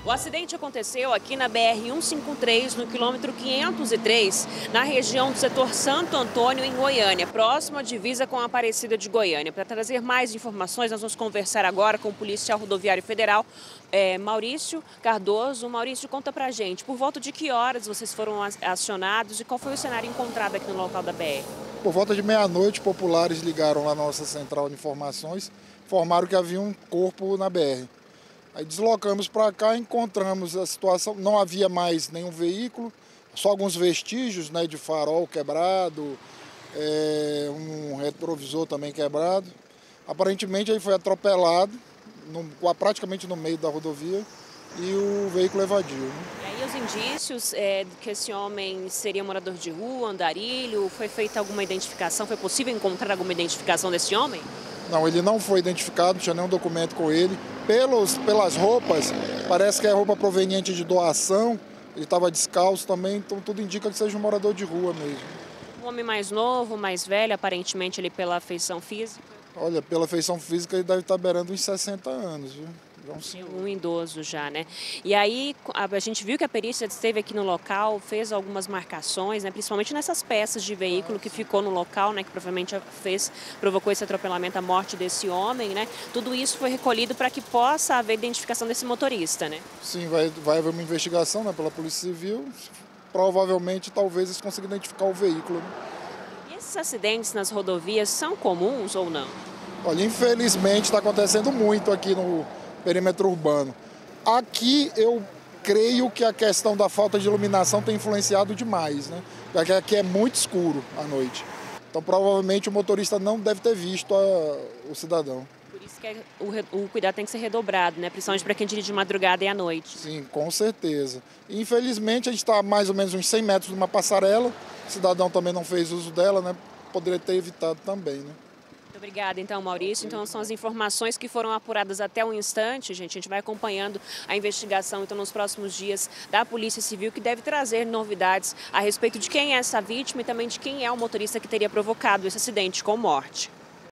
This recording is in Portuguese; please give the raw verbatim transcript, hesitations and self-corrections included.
O acidente aconteceu aqui na B R cento e cinquenta e três, no quilômetro quinhentos e três, na região do setor Santo Antônio, em Goiânia, próximo à divisa com a Aparecida de Goiânia. Para trazer mais informações, nós vamos conversar agora com o policial rodoviário federal, é, Maurício Cardoso. Maurício, conta pra gente, por volta de que horas vocês foram acionados e qual foi o cenário encontrado aqui no local da B R? Por volta de meia-noite, populares ligaram lá na nossa central de informações, informaram que havia um corpo na B R. Aí deslocamos para cá, encontramos a situação, não havia mais nenhum veículo, só alguns vestígios, né, de farol quebrado, é, um retrovisor também quebrado. Aparentemente ele foi atropelado, no, praticamente no meio da rodovia, e o veículo evadiu. Né? E aí os indícios é, que esse homem seria morador de rua, andarilho, foi feita alguma identificação, foi possível encontrar alguma identificação desse homem? Não, ele não foi identificado, não tinha nenhum documento com ele. Pelos, pelas roupas, parece que é roupa proveniente de doação, ele estava descalço também, então tudo indica que seja um morador de rua mesmo. Um homem mais novo, mais velho, aparentemente ele pela feição física? Olha, pela feição física ele deve estar beirando uns sessenta anos, viu? Um, um idoso já, né? E aí a, a gente viu que a perícia esteve aqui no local, fez algumas marcações, né? Principalmente nessas peças de veículo que ficou no local, né? Que provavelmente fez, provocou esse atropelamento, a morte desse homem, né? Tudo isso foi recolhido para que possa haver identificação desse motorista, né? Sim, vai, vai haver uma investigação, né, pela Polícia Civil. Provavelmente, talvez, eles consigam identificar o veículo. Né? E esses acidentes nas rodovias são comuns ou não? Olha, infelizmente está acontecendo muito aqui no perímetro urbano. Aqui eu creio que a questão da falta de iluminação tem influenciado demais, né? Porque aqui é muito escuro à noite. Então provavelmente o motorista não deve ter visto a, o cidadão. Por isso que é, o, o cuidado tem que ser redobrado, né? Principalmente para quem dirige de madrugada e à noite. Sim, com certeza. Infelizmente a gente está a mais ou menos uns cem metros de uma passarela. O cidadão também não fez uso dela, né? Poderia ter evitado também, né? Muito obrigada, então, Maurício. Então, são as informações que foram apuradas até o instante, gente. A gente vai acompanhando a investigação, então, nos próximos dias da Polícia Civil, que deve trazer novidades a respeito de quem é essa vítima e também de quem é o motorista que teria provocado esse acidente com morte.